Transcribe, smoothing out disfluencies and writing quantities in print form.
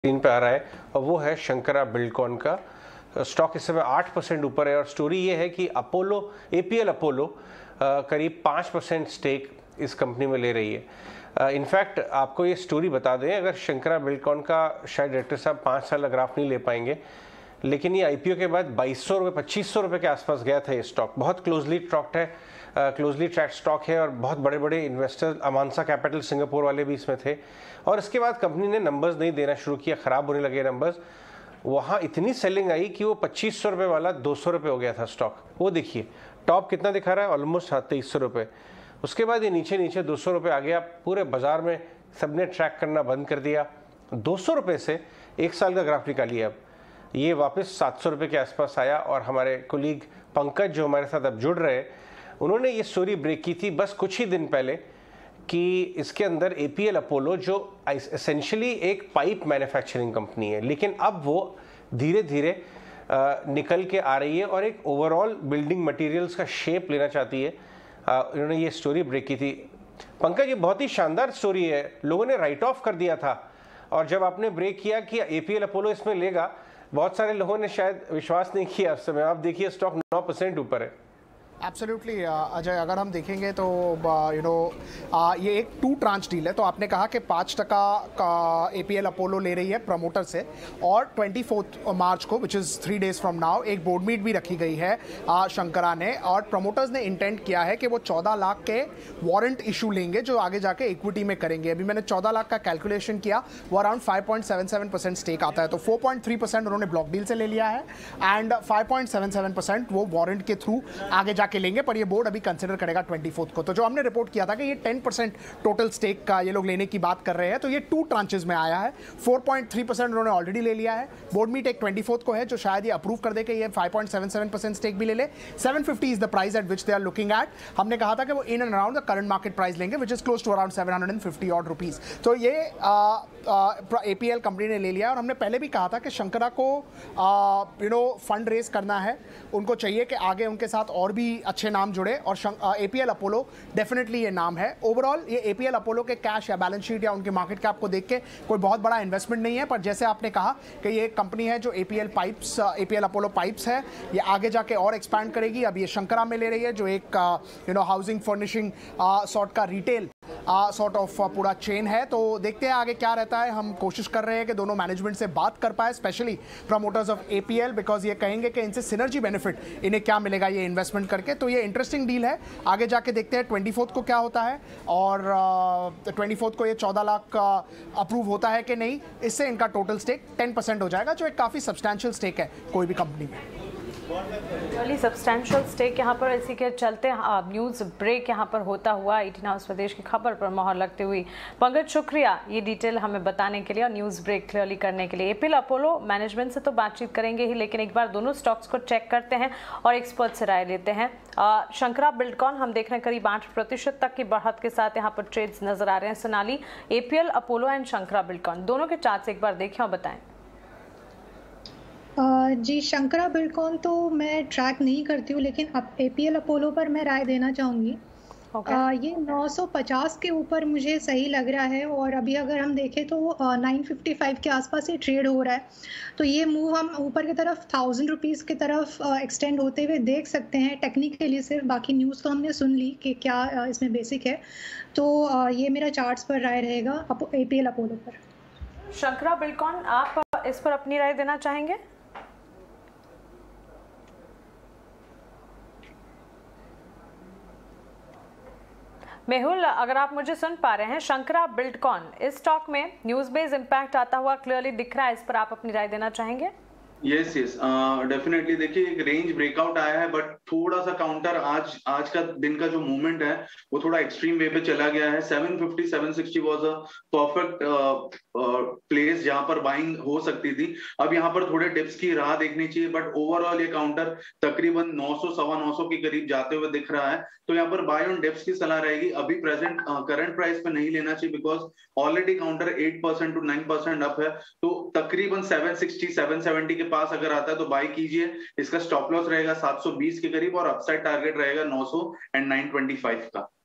Screen पे आ रहा है और वो है शंकरा बिल्डकॉन का। स्टॉक इस समय 8% ऊपर है और स्टोरी ये है कि अपोलो एपीएल अपोलो करीब 5% स्टेक इस कंपनी में ले रही है। इनफैक्ट आपको ये स्टोरी बता दें, अगर शंकरा बिल्डकॉन का शायद डायरेक्टर साहब 5 साल का ग्राफ नहीं ले पाएंगे, लेकिन ये आईपीओ के बाद 2200 रुपये 2500 रुपये के आसपास गया था। ये स्टॉक बहुत क्लोजली ट्रैक्ड स्टॉक है और बहुत बड़े बड़े इन्वेस्टर अमांसा कैपिटल सिंगापुर वाले भी इसमें थे। और इसके बाद कंपनी ने नंबर्स नहीं देना शुरू किया, ख़राब होने लगे नंबर्स। वहाँ इतनी सेलिंग आई कि वो 2500 रुपये वाला 200 रुपये हो गया था स्टॉक। वो देखिए टॉप कितना दिखा रहा है, ऑलमोस्ट 2300 रुपये। उसके बाद ये नीचे नीचे 200 रुपये आ गया। पूरे बाजार में सबने ट्रैक करना बंद कर दिया। 200 रुपये से 1 साल का ग्राफ निकालिए। अब ये वापस 700 रुपये के आसपास आया और हमारे कोलीग पंकज जो हमारे साथ अब जुड़ रहे हैं, उन्होंने ये स्टोरी ब्रेक की थी बस कुछ ही दिन पहले कि इसके अंदर एपीएल अपोलो जो एसेंशियली एक पाइप मैन्युफैक्चरिंग कंपनी है, लेकिन अब वो धीरे धीरे निकल के आ रही है और एक ओवरऑल बिल्डिंग मटेरियल्स का शेप लेना चाहती है। इन्होंने ये स्टोरी ब्रेक की थी। पंकज, ये बहुत ही शानदार स्टोरी है। लोगों ने राइट ऑफ कर दिया था और जब आपने ब्रेक किया कि एपीएल अपोलो इसमें लेगा, बहुत सारे लोगों ने शायद विश्वास नहीं किया उस समय। आप देखिए स्टॉक 9% ऊपर है। एब्सोल्युटली अजय, अगर हम देखेंगे तो ये एक 2 ट्रांच डील है। तो आपने कहा कि 5% का एपीएल अपोलो ले रही है प्रमोटर से, और 24 मार्च को which is 3 days from now एक बोर्ड मीट भी रखी गई है शंकरा ने, और प्रमोटर्स ने इंटेंट किया है कि वो 14 लाख के वारंट इशू लेंगे जो आगे जाके इक्विटी में करेंगे। अभी मैंने 14 लाख का कैलकुलेशन किया, वो अराउंड 5.77% स्टेक आता है। तो 4.3% उन्होंने ब्लॉक डील से ले लिया है एंड 5.77% वो वारंट के थ्रू आगे जाके लेंगे, पर ये बोर्ड अभी कंसिडर करेगा 24 को। तो जो हमने रिपोर्ट किया था कि ये 10% टोटल स्टेक का ये लोग लेने की बात कर रहे हैं, तो ये 2 ट्रांचेस में आया है। 4.3% उन्होंने ऑलरेडी ले लिया है। बोर्ड मीट एक 24 को है जो शायद ये अप्रूव कर दे कि ये 5.77% स्टेक भी ले ले। 750 is the price at which they are looking at. हमने कहा था कि वो in and around the current market price लेंगे which is close to around 750 odd rupees. तो ये एपीएल कंपनी ने ले लिया। और हमने पहले भी कहा था कि शंकरा को फंड रेज करना है, उनको चाहिए कि आगे उनके साथ और भी अच्छे नाम जुड़े, और एपीएल अपोलो डेफिनेटली ये नाम है। ओवरऑल ये एपीएल अपोलो के कैश या बैलेंस शीट या उनके मार्केट कैप को देख के कोई बहुत बड़ा इन्वेस्टमेंट नहीं है, पर जैसे आपने कहा कि ये कंपनी है जो एपीएल अपोलो पाइप्स है, ये आगे जाके और एक्सपैंड करेगी। अब ये शंकरा में ले रही है जो एक हाउसिंग फर्निशिंग सॉर्ट का रिटेल सॉर्ट ऑफ पूरा चेन है। तो देखते हैं आगे क्या रहता है। हम कोशिश कर रहे हैं कि दोनों मैनेजमेंट से बात कर पाए, specially promoters of APL, because ये कहेंगे कि इनसे सिनर्जी बेनिफिट इन्हें क्या मिलेगा ये इन्वेस्टमेंट करके। तो ये इंटरेस्टिंग डील है। आगे जाके देखते हैं 24 को क्या होता है, और 24 को ये 14 लाख अप्रूव होता है कि नहीं। इससे इनका टोटल स्टेक 10% हो जाएगा, जो एक काफ़ी सब्सटैंशियल स्टेक है कोई भी कंपनी में। रियली सब्सटैंशियल स्टेक यहाँ पर। इसी के चलते न्यूज़ ब्रेक यहाँ पर होता हुआ 18 हाउस प्रदेश की खबर पर मोहर लगते हुई। पंकज, शुक्रिया ये डिटेल हमें बताने के लिए और न्यूज़ ब्रेक क्लियरली करने के लिए। एपीएल अपोलो मैनेजमेंट से तो बातचीत करेंगे ही, लेकिन एक बार दोनों स्टॉक्स को चेक करते हैं और एक्सपर्ट से राय लेते हैं। शंकरा बिल्डकॉन हम देख रहे हैं करीब 8% तक की बढ़त के साथ यहाँ पर ट्रेड्स नजर आ रहे हैं। Sonali, APL Apollo and Shankara Buildcon दोनों के चार्ट्स एक बार देखें और बताएं। जी, शंकरा बिल्डकॉन तो मैं ट्रैक नहीं करती हूँ, लेकिन अब एपीएल अपोलो पर मैं राय देना चाहूँगी। ये 950 के ऊपर मुझे सही लग रहा है, और अभी अगर हम देखें तो 955 के आसपास ये ट्रेड हो रहा है। तो ये मूव हम ऊपर की तरफ 1000 रुपीज़ की तरफ एक्सटेंड होते हुए देख सकते हैं टेक्निकली सिर्फ। बाकी न्यूज़ तो हमने सुन ली कि क्या इसमें बेसिक है। तो ये मेरा चार्ट्स पर राय रहेगा एपीएल अपोलो पर। शंकरा बिल्डकॉन, आप इस पर अपनी राय देना चाहेंगे? मेहुल, अगर आप मुझे सुन पा रहे हैं, शंकरा बिल्डकॉन इस स्टॉक में न्यूज बेस्ड इंपैक्ट आता हुआ क्लियरली दिख रहा है, इस पर आप अपनी राय देना चाहेंगे? Yes definitely. देखिए एक रेंज ब्रेकआउट आया है, बट थोड़ा सा काउंटर आज का दिन का जो मूवमेंट है वो थोड़ा एक्सट्रीम वे पे चला गया है। 750 760 वाज अ परफेक्ट प्लेस जहां पर बाइंग हो सकती थी। अब यहाँ पर थोड़े डिप्स की राह देखनी चाहिए, बट ओवरऑल ये काउंटर तकरीबन 900 सवा 900 के करीब जाते हुए दिख रहा है। तो यहाँ पर बाय ऑन डिप्स की सलाह रहेगी। अभी प्रेजेंट करंट प्राइस पे नहीं लेना चाहिए, because already counter 8% to 9% up है। तो तकरीबन 760 770 के पास अगर आता है तो बाय कीजिए। इसका स्टॉप लॉस रहेगा 720 के करीब और अपसाइड टारगेट रहेगा 900 एंड 925 का।